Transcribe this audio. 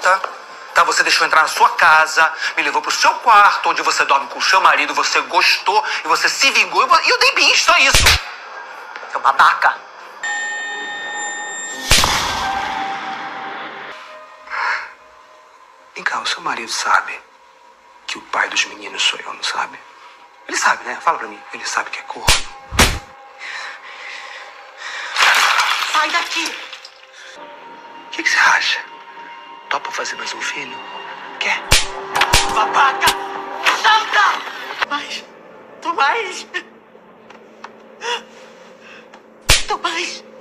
porta, tá? Você deixou eu entrar na sua casa, me levou pro seu quarto, onde você dorme com o seu marido, você gostou, e você se vingou, e eu dei bis, só isso. Seu babaca. Vem cá, o seu marido sabe que o pai dos meninos sou eu, não sabe? Ele sabe, né? Fala pra mim. Ele sabe que é corno. Sai daqui! O que você acha? Topa fazer mais um filho? Quer? Babaca! Solta! Tomás! Tomás!